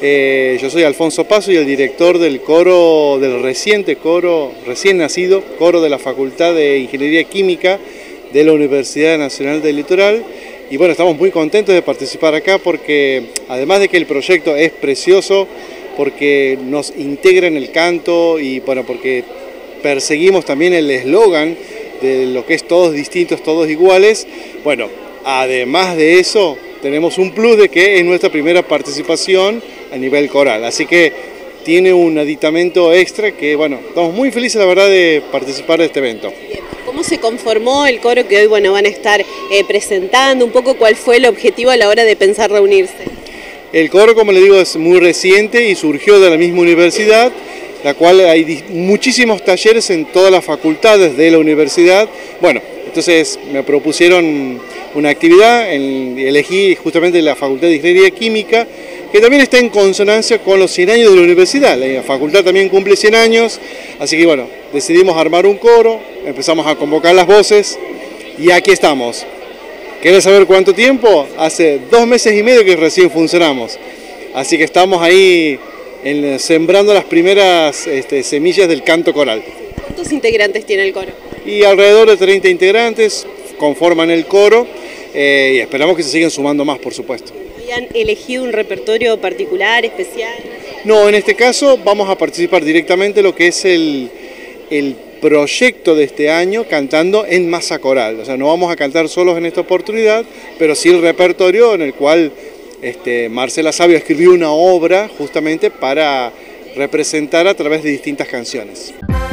Yo soy Alfonso Paso y el director del coro, recién nacido, coro de la Facultad de Ingeniería Química de la Universidad Nacional del Litoral. Y bueno, estamos muy contentos de participar acá porque además de que el proyecto es precioso, porque nos integra en el canto y bueno, porque perseguimos también el eslogan de lo que es todos distintos, todos iguales. Bueno, además de eso, tenemos un plus de que es nuestra primera participación a nivel coral, así que tiene un aditamento extra que, bueno, estamos muy felices la verdad de participar de este evento. ¿Cómo se conformó el coro que hoy van a estar presentando? Un poco cuál fue el objetivo a la hora de pensar reunirse. El coro, como le digo, es muy reciente y surgió de la misma universidad, la cual hay muchísimos talleres en todas las facultades de la universidad. Bueno, entonces me propusieron una actividad, elegí justamente la Facultad de Ingeniería Química, que también está en consonancia con los 100 años de la universidad. La facultad también cumple 100 años, así que bueno, decidimos armar un coro, empezamos a convocar las voces y aquí estamos. ¿Querés saber cuánto tiempo? Hace 2 meses y medio que recién funcionamos, así que estamos ahí sembrando las primeras semillas del canto coral. ¿Cuántos integrantes tiene el coro? Y alrededor de 30 integrantes conforman el coro y esperamos que se sigan sumando más, por supuesto. ¿Han elegido un repertorio particular, especial? No, en este caso vamos a participar directamente en lo que es el proyecto de este año cantando en masa coral. O sea, no vamos a cantar solos en esta oportunidad, pero sí el repertorio en el cual Marcela Sabio escribió una obra justamente para representar a través de distintas canciones.